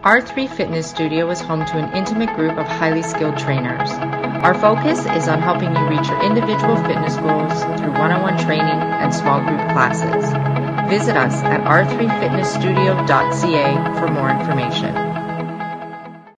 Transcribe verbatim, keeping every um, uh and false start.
R three Fitness Studio is home to an intimate group of highly skilled trainers. Our focus is on helping you reach your individual fitness goals through one-on-one training and small group classes. Visit us at r three fitness studio dot c a for more information.